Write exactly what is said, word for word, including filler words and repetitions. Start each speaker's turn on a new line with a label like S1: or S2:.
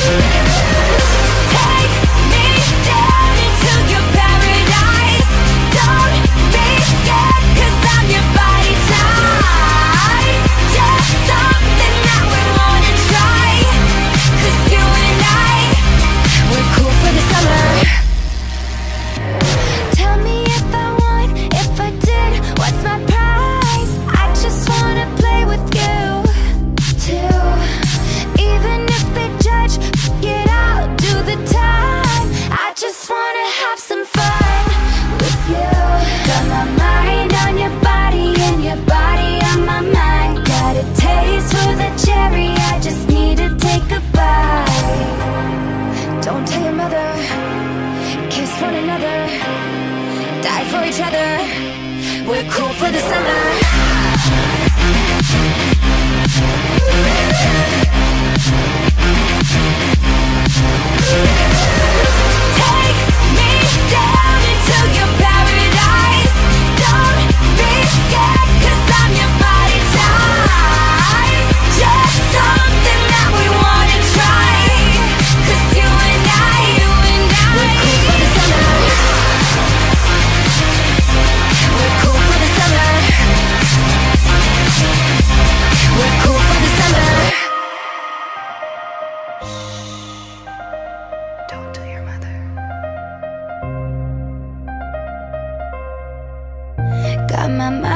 S1: Die for each other. We're cool for the summer. Take me down into your paradise. Don't be scared, 'cause I'm your body type. Just something that we wanna try. 'Cause you and I, you and I, we're cool for the summer. We're cool for the summer. We're cool for the summer. Don't tell your mother. Got my mind